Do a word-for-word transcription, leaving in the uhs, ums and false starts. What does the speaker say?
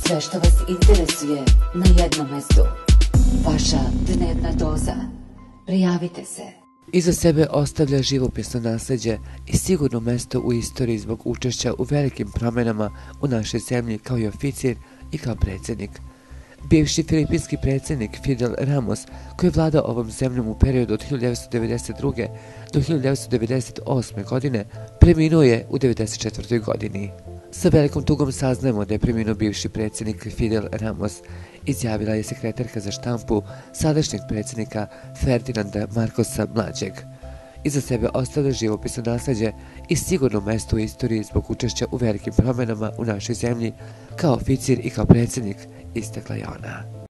Sve što vas interesuje na jednom mestu. Vaša dnevna doza. Prijavite se. Iza sebe ostavlja živopisno nasleđe i sigurno mesto u istoriji zbog učešća u velikim promjenama u našoj zemlji kao i oficir i kao predsjednik. Bivši filipinski predsjednik Fidel Ramos, koji je vladao ovom zemljom u periodu od hiljadu devetsto devedeset druge. do hiljadu devetsto devedeset osme. godine, preminuo je u devedeset četvrtoj. godini. Sa velikom tugom saznajemo da je preminuo bivši predsjednik Fidel Ramos, izjavila je sekretarka za štampu sadašnjeg predsjednika Ferdinanda Marcosa mlađeg. Iza sebe ostavlja živopisno nasleđe i sigurno mesto u istoriji zbog učešća u velikim promjenama u našoj zemlji kao oficir i kao predsjednik, istakla je ona.